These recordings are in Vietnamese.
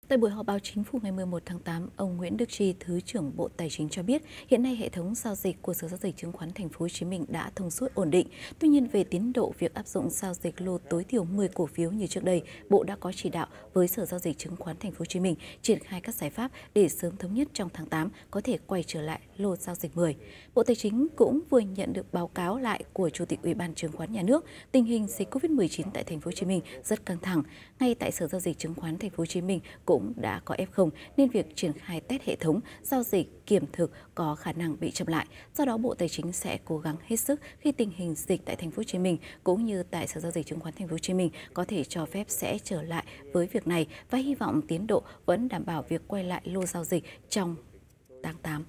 Tại buổi họp báo chính phủ ngày 11 tháng 8, ông Nguyễn Đức Chi, Thứ trưởng Bộ Tài chính cho biết, hiện nay hệ thống giao dịch của Sở Giao dịch Chứng khoán Thành phố Hồ Chí Minh đã thông suốt ổn định. Tuy nhiên, về tiến độ việc áp dụng giao dịch lô tối thiểu 10 cổ phiếu như trước đây, Bộ đã có chỉ đạo với Sở Giao dịch Chứng khoán Thành phố Hồ Chí Minh triển khai các giải pháp để sớm thống nhất trong tháng 8 có thể quay trở lại lô giao dịch 10. Bộ Tài chính cũng vừa nhận được báo cáo lại của Chủ tịch Ủy ban Chứng khoán Nhà nước, tình hình dịch Covid-19 tại Thành phố Hồ Chí Minh rất căng thẳng. Ngay tại Sở Giao dịch Chứng khoán Thành phố Hồ Chí Minh cũng đã có F0 nên việc triển khai test hệ thống giao dịch kiểm thực có khả năng bị chậm lại. Do đó, Bộ Tài chính sẽ cố gắng hết sức khi tình hình dịch tại Thành phố Hồ Chí Minh cũng như tại Sở Giao dịch Chứng khoán Thành phố Hồ Chí Minh có thể cho phép sẽ trở lại với việc này và hy vọng tiến độ vẫn đảm bảo việc quay lại lô giao dịch trong tháng 8.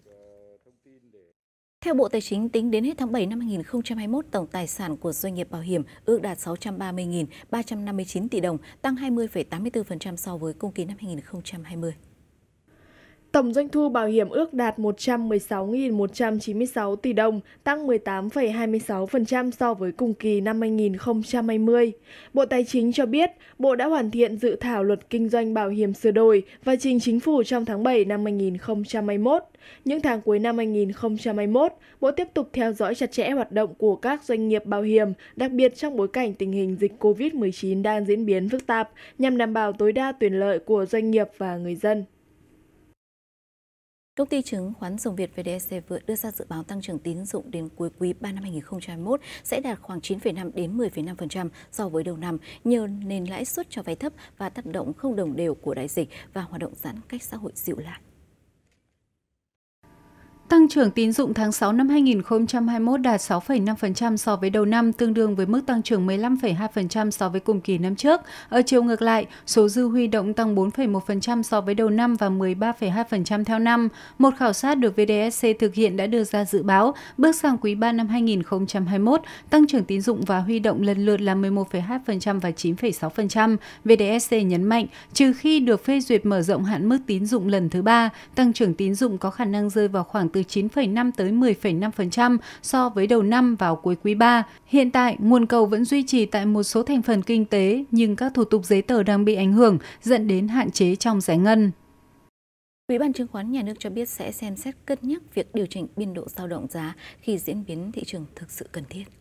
Theo Bộ Tài chính, tính đến hết tháng 7 năm 2021, tổng tài sản của doanh nghiệp bảo hiểm ước đạt 630.359 tỷ đồng, tăng 20,84% so với cùng kỳ năm 2020. Tổng doanh thu bảo hiểm ước đạt 116.196 tỷ đồng, tăng 18,26% so với cùng kỳ năm 2020. Bộ Tài chính cho biết, Bộ đã hoàn thiện dự thảo luật kinh doanh bảo hiểm sửa đổi và trình Chính phủ trong tháng 7 năm 2021. Những tháng cuối năm 2021, Bộ tiếp tục theo dõi chặt chẽ hoạt động của các doanh nghiệp bảo hiểm, đặc biệt trong bối cảnh tình hình dịch COVID-19 đang diễn biến phức tạp, nhằm đảm bảo tối đa quyền lợi của doanh nghiệp và người dân. Công ty chứng khoán Dòng Việt VDSC vừa đưa ra dự báo tăng trưởng tín dụng đến cuối quý 3 năm 2021 sẽ đạt khoảng 9,5 đến 10,5% so với đầu năm, nhờ nền lãi suất cho vay thấp và tác động không đồng đều của đại dịch và hoạt động giãn cách xã hội dịu lại. Tăng trưởng tín dụng tháng 6 năm 2021 đạt 6,5% so với đầu năm, tương đương với mức tăng trưởng 15,2% so với cùng kỳ năm trước. Ở chiều ngược lại, số dư huy động tăng 4,1% so với đầu năm và 13,2% theo năm. Một khảo sát được VDSC thực hiện đã đưa ra dự báo, bước sang quý 3 năm 2021, tăng trưởng tín dụng và huy động lần lượt là 11,2% và 9,6%. VDSC nhấn mạnh, trừ khi được phê duyệt mở rộng hạn mức tín dụng lần thứ 3, tăng trưởng tín dụng có khả năng rơi vào khoảng từ 9,5 tới 10,5% so với đầu năm vào cuối quý 3. Hiện tại, nguồn cầu vẫn duy trì tại một số thành phần kinh tế, nhưng các thủ tục giấy tờ đang bị ảnh hưởng, dẫn đến hạn chế trong giải ngân. Ủy ban Chứng khoán Nhà nước cho biết sẽ xem xét cân nhắc việc điều chỉnh biên độ dao động giá khi diễn biến thị trường thực sự cần thiết.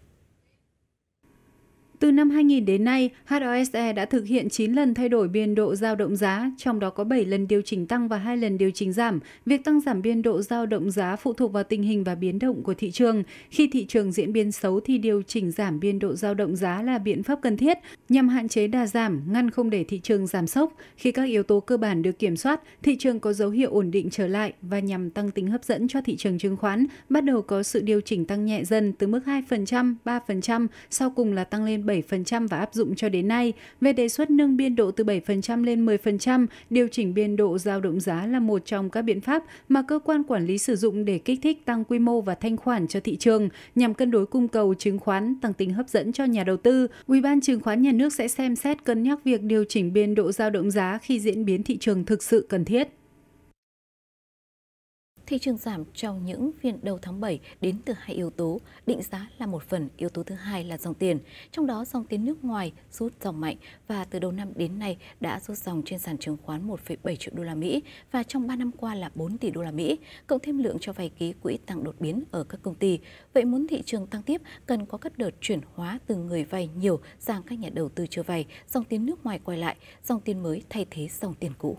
Từ năm 2000 đến nay, HOSE đã thực hiện 9 lần thay đổi biên độ dao động giá, trong đó có 7 lần điều chỉnh tăng và 2 lần điều chỉnh giảm. Việc tăng giảm biên độ dao động giá phụ thuộc vào tình hình và biến động của thị trường. Khi thị trường diễn biến xấu thì điều chỉnh giảm biên độ dao động giá là biện pháp cần thiết nhằm hạn chế đà giảm, ngăn không để thị trường giảm sốc. Khi các yếu tố cơ bản được kiểm soát, thị trường có dấu hiệu ổn định trở lại và nhằm tăng tính hấp dẫn cho thị trường chứng khoán, bắt đầu có sự điều chỉnh tăng nhẹ dần từ mức 2%, 3%, sau cùng là tăng lên 7% và áp dụng cho đến nay. Về đề xuất nâng biên độ từ 7% lên 10%, điều chỉnh biên độ dao động giá là một trong các biện pháp mà cơ quan quản lý sử dụng để kích thích tăng quy mô và thanh khoản cho thị trường, nhằm cân đối cung cầu chứng khoán, tăng tính hấp dẫn cho nhà đầu tư. Ủy ban Chứng khoán Nhà nước sẽ xem xét cân nhắc việc điều chỉnh biên độ dao động giá khi diễn biến thị trường thực sự cần thiết. Thị trường giảm trong những phiên đầu tháng 7 đến từ hai yếu tố, định giá là một phần, yếu tố thứ hai là dòng tiền. Trong đó, dòng tiền nước ngoài rút dòng mạnh và từ đầu năm đến nay đã rút dòng trên sàn chứng khoán 1,7 triệu đô la Mỹ và trong 3 năm qua là 4 tỷ đô la Mỹ, cộng thêm lượng cho vay ký quỹ tăng đột biến ở các công ty. Vậy muốn thị trường tăng tiếp, cần có các đợt chuyển hóa từ người vay nhiều sang các nhà đầu tư chưa vay, dòng tiền nước ngoài quay lại, dòng tiền mới thay thế dòng tiền cũ.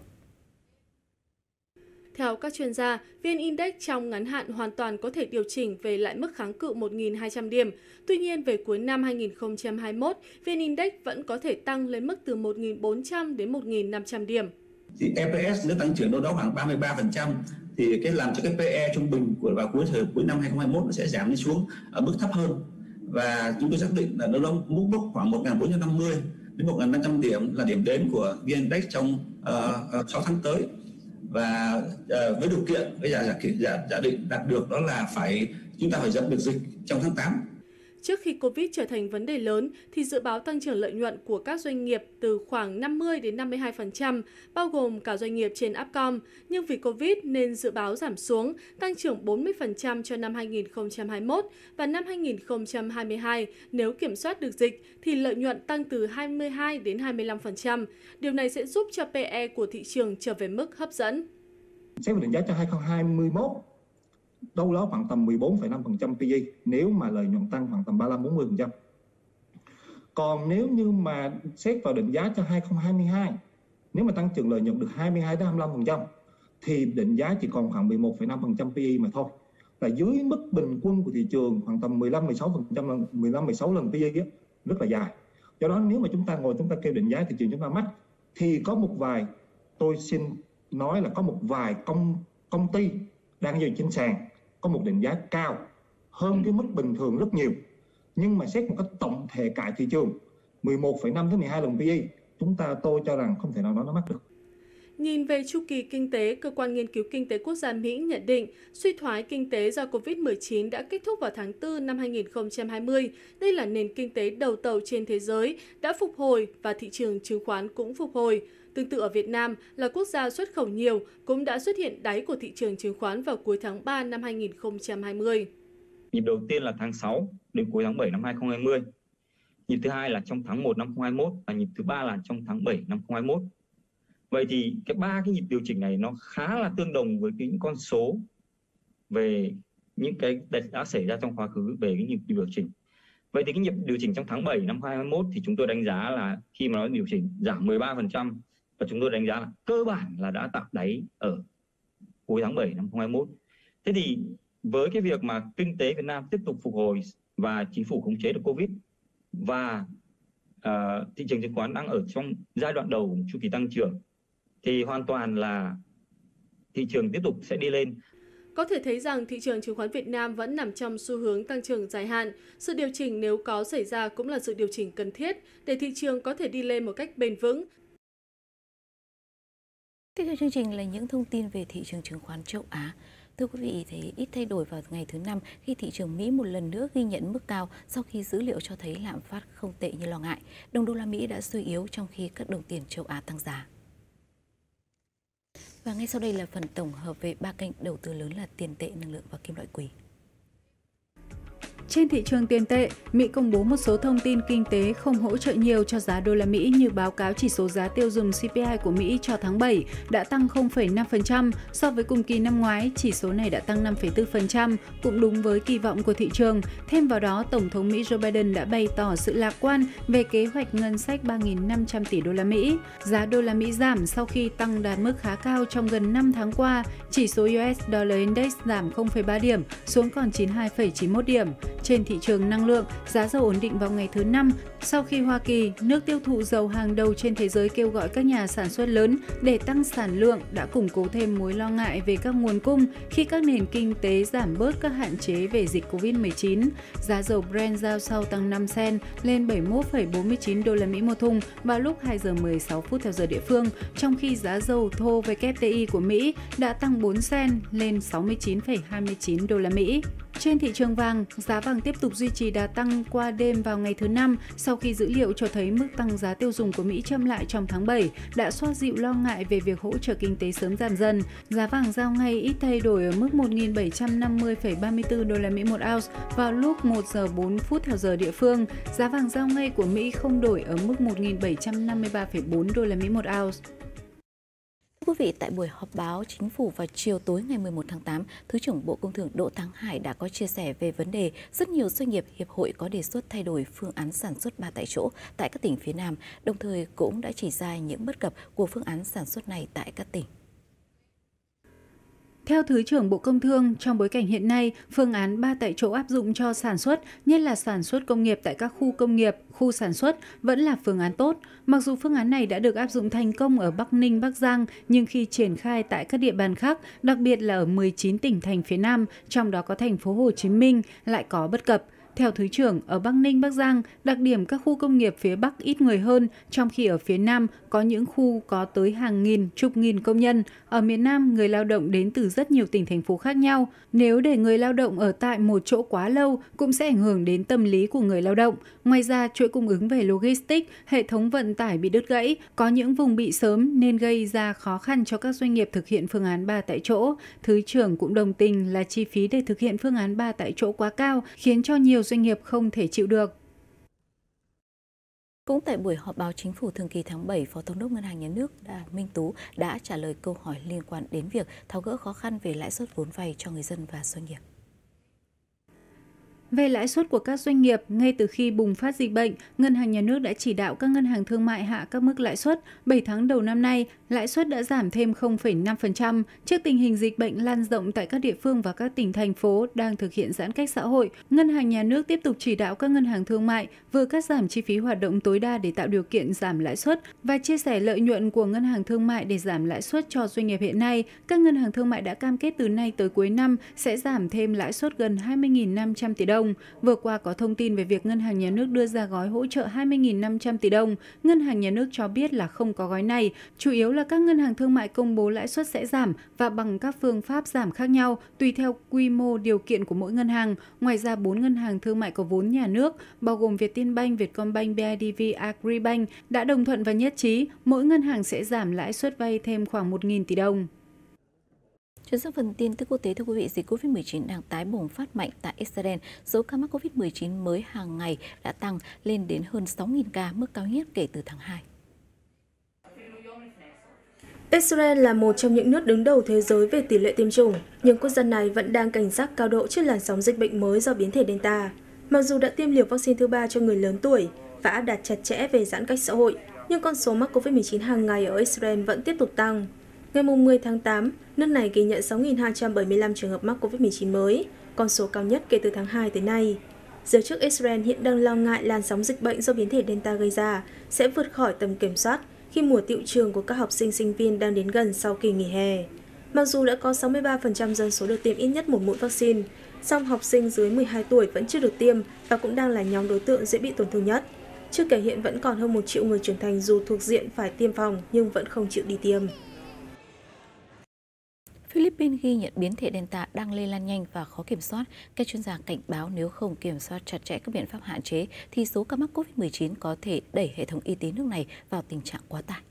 Theo các chuyên gia, VN Index trong ngắn hạn hoàn toàn có thể điều chỉnh về lại mức kháng cự 1.200 điểm. Tuy nhiên, về cuối năm 2021, VN Index vẫn có thể tăng lên mức từ 1.400 đến 1.500 điểm. Thì EPS nếu tăng trưởng đâu đó khoảng 33% thì cái làm cho cái PE trung bình vào cuối năm 2021 nó sẽ giảm đi xuống ở mức thấp hơn. Và chúng tôi xác định là nó mức khoảng 1.450 đến 1.500 điểm là điểm đến của VN Index trong 6 tháng tới. Và với điều kiện, với giả định đạt được đó là chúng ta phải dập được dịch trong tháng 8. Trước khi Covid trở thành vấn đề lớn, thì dự báo tăng trưởng lợi nhuận của các doanh nghiệp từ khoảng 50 đến 52%, bao gồm cả doanh nghiệp trên Upcom. Nhưng vì Covid nên dự báo giảm xuống, tăng trưởng 40% cho năm 2021 và năm 2022. Nếu kiểm soát được dịch, thì lợi nhuận tăng từ 22 đến 25%. Điều này sẽ giúp cho PE của thị trường trở về mức hấp dẫn. Xét về định giá cho 2021, đâu đó khoảng tầm 14,5% PE nếu mà lợi nhuận tăng khoảng tầm 35-40%. Còn nếu như mà xét vào định giá cho 2022, nếu mà tăng trưởng lợi nhuận được 22-25% thì định giá chỉ còn khoảng 11,5% PE mà thôi. Là dưới mức bình quân của thị trường khoảng tầm 15-16%, 15-16 lần PE đó, rất là dài. Do đó nếu mà chúng ta kêu định giá thị trường chúng ta mắc, thì có một vài, tôi xin nói là có một vài công ty đang giao dịch trên sàn có một định giá cao hơn cái mức bình thường rất nhiều. Nhưng mà xét một cách tổng thể cả thị trường 11,5 đến 12 lần PE, tôi cho rằng không thể nào nó mắc được. Nhìn về chu kỳ kinh tế, Cơ quan Nghiên cứu Kinh tế Quốc gia Mỹ nhận định suy thoái kinh tế do Covid-19 đã kết thúc vào tháng 4 năm 2020. Đây là nền kinh tế đầu tàu trên thế giới đã phục hồi và thị trường chứng khoán cũng phục hồi. Tương tự ở Việt Nam là quốc gia xuất khẩu nhiều cũng đã xuất hiện đáy của thị trường chứng khoán vào cuối tháng 3 năm 2020. Nhịp đầu tiên là tháng 6 đến cuối tháng 7 năm 2020. Nhịp thứ hai là trong tháng 1 năm 2021 và nhịp thứ ba là trong tháng 7 năm 2021. Vậy thì ba cái nhịp điều chỉnh này nó khá là tương đồng với những con số về những cái đã xảy ra trong quá khứ về cái nhịp điều chỉnh. Vậy thì cái nhịp điều chỉnh trong tháng 7 năm 2021 thì chúng tôi đánh giá là khi mà nó điều chỉnh giảm 13% và chúng tôi đánh giá là cơ bản là đã tạo đáy ở cuối tháng 7 năm 2021. Thế thì với cái việc mà kinh tế Việt Nam tiếp tục phục hồi và chính phủ khống chế được Covid và thị trường chứng khoán đang ở trong giai đoạn đầu chu kỳ tăng trưởng thì hoàn toàn là thị trường tiếp tục sẽ đi lên. Có thể thấy rằng thị trường chứng khoán Việt Nam vẫn nằm trong xu hướng tăng trưởng dài hạn. Sự điều chỉnh nếu có xảy ra cũng là sự điều chỉnh cần thiết để thị trường có thể đi lên một cách bền vững. Tiếp theo chương trình là những thông tin về thị trường chứng khoán châu Á. Thưa quý vị, thấy ít thay đổi vào ngày thứ Năm khi thị trường Mỹ một lần nữa ghi nhận mức cao sau khi dữ liệu cho thấy lạm phát không tệ như lo ngại. Đồng đô la Mỹ đã suy yếu trong khi các đồng tiền châu Á tăng giá. Và ngay sau đây là phần tổng hợp về ba kênh đầu tư lớn là tiền tệ, năng lượng và kim loại quý. Trên thị trường tiền tệ, Mỹ công bố một số thông tin kinh tế không hỗ trợ nhiều cho giá đô la Mỹ như báo cáo chỉ số giá tiêu dùng CPI của Mỹ cho tháng 7 đã tăng 0,5%, so với cùng kỳ năm ngoái, chỉ số này đã tăng 5,4%, cũng đúng với kỳ vọng của thị trường. Thêm vào đó, Tổng thống Mỹ Joe Biden đã bày tỏ sự lạc quan về kế hoạch ngân sách 3.500 tỷ đô la Mỹ. Giá đô la Mỹ giảm sau khi tăng đạt mức khá cao trong gần 5 tháng qua, chỉ số US Dollar Index giảm 0,3 điểm xuống còn 92,91 điểm. Trên thị trường năng lượng, giá dầu ổn định vào ngày thứ Năm sau khi Hoa Kỳ, nước tiêu thụ dầu hàng đầu trên thế giới, kêu gọi các nhà sản xuất lớn để tăng sản lượng, đã củng cố thêm mối lo ngại về các nguồn cung khi các nền kinh tế giảm bớt các hạn chế về dịch Covid-19. Giá dầu Brent giao sau tăng 5 cent lên 71,49 đô la Mỹ một thùng vào lúc 2 giờ 16 phút theo giờ địa phương, trong khi giá dầu thô WTI của Mỹ đã tăng 4 cent lên 69,29 đô la Mỹ. Trên thị trường vàng, giá vàng tiếp tục duy trì đà tăng qua đêm vào ngày thứ Năm sau khi dữ liệu cho thấy mức tăng giá tiêu dùng của Mỹ chậm lại trong tháng 7 đã xoa dịu lo ngại về việc hỗ trợ kinh tế sớm giảm dần. Giá vàng giao ngay ít thay đổi ở mức 1.750,34 đô la Mỹ một ounce vào lúc 1 giờ 4 phút theo giờ địa phương. Giá vàng giao ngay của Mỹ không đổi ở mức 1.753,4 đô la Mỹ một ounce. Thưa quý vị, tại buổi họp báo chính phủ vào chiều tối ngày 11 tháng 8, Thứ trưởng Bộ Công Thương Đỗ Thắng Hải đã có chia sẻ về vấn đề rất nhiều doanh nghiệp, hiệp hội có đề xuất thay đổi phương án sản xuất 3 tại chỗ tại các tỉnh phía Nam, đồng thời cũng đã chỉ ra những bất cập của phương án sản xuất này tại các tỉnh. Theo Thứ trưởng Bộ Công Thương, trong bối cảnh hiện nay, phương án 3 tại chỗ áp dụng cho sản xuất, nhất là sản xuất công nghiệp tại các khu công nghiệp, khu sản xuất, vẫn là phương án tốt. Mặc dù phương án này đã được áp dụng thành công ở Bắc Ninh, Bắc Giang, nhưng khi triển khai tại các địa bàn khác, đặc biệt là ở 19 tỉnh thành phía Nam, trong đó có thành phố Hồ Chí Minh, lại có bất cập. Theo Thứ trưởng, ở Bắc Ninh, Bắc Giang, đặc điểm các khu công nghiệp phía Bắc ít người hơn, trong khi ở phía Nam có những khu có tới hàng nghìn, chục nghìn công nhân. Ở miền Nam, người lao động đến từ rất nhiều tỉnh, thành phố khác nhau. Nếu để người lao động ở tại một chỗ quá lâu, cũng sẽ ảnh hưởng đến tâm lý của người lao động. Ngoài ra, chuỗi cung ứng về logistics, hệ thống vận tải bị đứt gãy, có những vùng bị sớm nên gây ra khó khăn cho các doanh nghiệp thực hiện phương án 3 tại chỗ. Thứ trưởng cũng đồng tình là chi phí để thực hiện phương án 3 tại chỗ quá cao, khiến cho nhiều doanh nghiệp không thể chịu được. Cũng tại buổi họp báo chính phủ thường kỳ tháng 7, Phó Thống đốc Ngân hàng Nhà nước Minh Tú đã trả lời câu hỏi liên quan đến việc tháo gỡ khó khăn về lãi suất vốn vay cho người dân và doanh nghiệp. Về lãi suất của các doanh nghiệp, ngay từ khi bùng phát dịch bệnh, Ngân hàng Nhà nước đã chỉ đạo các ngân hàng thương mại hạ các mức lãi suất. 7 tháng đầu năm nay, lãi suất đã giảm thêm 0,5%. Trước tình hình dịch bệnh lan rộng tại các địa phương và các tỉnh, thành phố đang thực hiện giãn cách xã hội, Ngân hàng Nhà nước tiếp tục chỉ đạo các ngân hàng thương mại vừa cắt giảm chi phí hoạt động tối đa để tạo điều kiện giảm lãi suất và chia sẻ lợi nhuận của ngân hàng thương mại để giảm lãi suất cho doanh nghiệp. Hiện nay, các ngân hàng thương mại đã cam kết từ nay tới cuối năm sẽ giảm thêm lãi suất gần 20.500 tỷ đồng. Vừa qua có thông tin về việc Ngân hàng Nhà nước đưa ra gói hỗ trợ 20.500 tỷ đồng. Ngân hàng Nhà nước cho biết là không có gói này, chủ yếu là các ngân hàng thương mại công bố lãi suất sẽ giảm và bằng các phương pháp giảm khác nhau tùy theo quy mô điều kiện của mỗi ngân hàng. Ngoài ra, 4 ngân hàng thương mại có vốn nhà nước, bao gồm Vietinbank, Vietcombank, BIDV, Agribank đã đồng thuận và nhất trí mỗi ngân hàng sẽ giảm lãi suất vay thêm khoảng 1.000 tỷ đồng. Chuyển sang phần tin tức quốc tế, thưa quý vị, dịch Covid-19 đang tái bùng phát mạnh tại Israel. Số ca mắc Covid-19 mới hàng ngày đã tăng lên đến hơn 6.000 ca, mức cao nhất kể từ tháng 2. Israel là một trong những nước đứng đầu thế giới về tỷ lệ tiêm chủng, nhưng quốc gia này vẫn đang cảnh giác cao độ trước làn sóng dịch bệnh mới do biến thể Delta. Mặc dù đã tiêm liều vaccine thứ 3 cho người lớn tuổi và áp đặt chặt chẽ về giãn cách xã hội, nhưng con số mắc Covid-19 hàng ngày ở Israel vẫn tiếp tục tăng. Ngày 10 tháng 8, nước này ghi nhận 6.275 trường hợp mắc Covid-19 mới, con số cao nhất kể từ tháng 2 tới nay. Giới chức Israel hiện đang lo ngại làn sóng dịch bệnh do biến thể Delta gây ra sẽ vượt khỏi tầm kiểm soát khi mùa tựu trường của các học sinh sinh viên đang đến gần sau kỳ nghỉ hè. Mặc dù đã có 63% dân số được tiêm ít nhất một mũi vaccine, song học sinh dưới 12 tuổi vẫn chưa được tiêm và cũng đang là nhóm đối tượng dễ bị tổn thương nhất. Chưa kể hiện vẫn còn hơn 1 triệu người trưởng thành dù thuộc diện phải tiêm phòng nhưng vẫn không chịu đi tiêm. Philippines ghi nhận biến thể Delta đang lây lan nhanh và khó kiểm soát. Các chuyên gia cảnh báo nếu không kiểm soát chặt chẽ các biện pháp hạn chế thì số ca mắc Covid-19 có thể đẩy hệ thống y tế nước này vào tình trạng quá tải.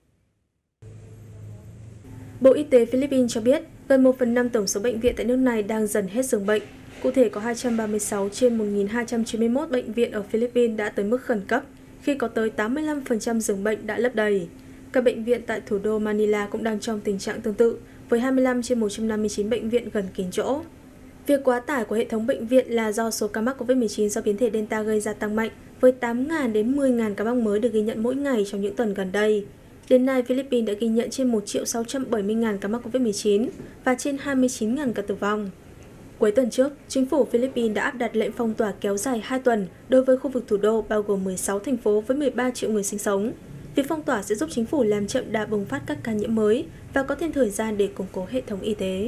Bộ Y tế Philippines cho biết gần 1/5 tổng số bệnh viện tại nước này đang dần hết giường bệnh. Cụ thể có 236 trên 1.291 bệnh viện ở Philippines đã tới mức khẩn cấp, khi có tới 85% giường bệnh đã lấp đầy. Các bệnh viện tại thủ đô Manila cũng đang trong tình trạng tương tự, với 25 trên 159 bệnh viện gần kín chỗ. Việc quá tải của hệ thống bệnh viện là do số ca mắc Covid-19 do biến thể Delta gây ra tăng mạnh, với 8.000 đến 10.000 ca mắc mới được ghi nhận mỗi ngày trong những tuần gần đây. Đến nay, Philippines đã ghi nhận trên 1.670.000 ca mắc Covid-19 và trên 29.000 ca tử vong. Cuối tuần trước, chính phủ Philippines đã áp đặt lệnh phong tỏa kéo dài 2 tuần đối với khu vực thủ đô bao gồm 16 thành phố với 13 triệu người sinh sống. Việc phong tỏa sẽ giúp chính phủ làm chậm đà bùng phát các ca nhiễm mới và có thêm thời gian để củng cố hệ thống y tế.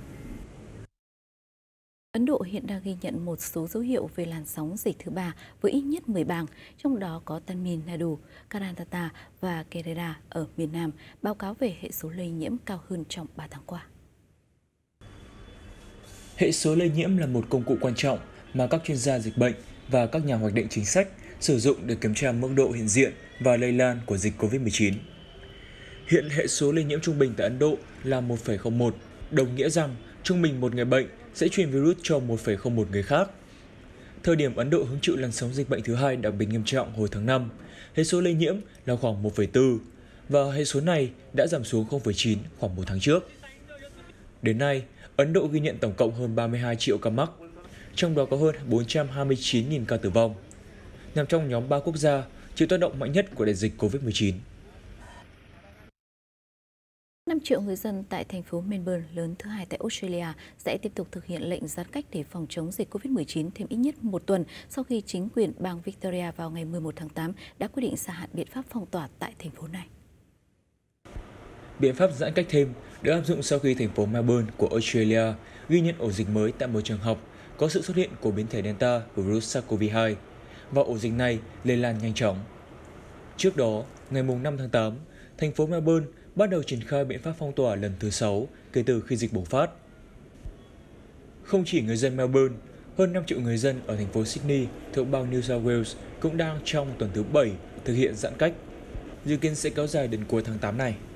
Ấn Độ hiện đang ghi nhận một số dấu hiệu về làn sóng dịch thứ 3 với ít nhất 10 bang, trong đó có Tamil Nadu, Karnataka và Kerala ở miền Nam, báo cáo về hệ số lây nhiễm cao hơn trong 3 tháng qua. Hệ số lây nhiễm là một công cụ quan trọng mà các chuyên gia dịch bệnh và các nhà hoạch định chính sách sử dụng để kiểm tra mức độ hiện diện và lây lan của dịch COVID-19. Hiện hệ số lây nhiễm trung bình tại Ấn Độ là 1,01, đồng nghĩa rằng trung bình một người bệnh sẽ truyền virus cho 1,01 người khác. Thời điểm Ấn Độ hứng chịu làn sóng dịch bệnh thứ 2 đặc biệt nghiêm trọng hồi tháng 5, hệ số lây nhiễm là khoảng 1,4 và hệ số này đã giảm xuống 0,9 khoảng 1 tháng trước. Đến nay, Ấn Độ ghi nhận tổng cộng hơn 32 triệu ca mắc, trong đó có hơn 429.000 ca tử vong, nằm trong nhóm 3 quốc gia chịu tác động mạnh nhất của đại dịch COVID-19. 5 triệu người dân tại thành phố Melbourne, lớn thứ 2 tại Australia, sẽ tiếp tục thực hiện lệnh giãn cách để phòng chống dịch COVID-19 thêm ít nhất một tuần sau khi chính quyền bang Victoria vào ngày 11 tháng 8 đã quyết định gia hạn biện pháp phong tỏa tại thành phố này. Biện pháp giãn cách thêm được áp dụng sau khi thành phố Melbourne của Australia ghi nhận ổ dịch mới tại một trường học có sự xuất hiện của biến thể Delta của virus SARS-CoV-2 và ổ dịch này lây lan nhanh chóng. Trước đó, ngày 5 tháng 8, thành phố Melbourne bắt đầu triển khai biện pháp phong tỏa lần thứ 6 kể từ khi dịch bùng phát. Không chỉ người dân Melbourne, hơn 5 triệu người dân ở thành phố Sydney thuộc bang New South Wales cũng đang trong tuần thứ 7 thực hiện giãn cách, dự kiến sẽ kéo dài đến cuối tháng 8 này.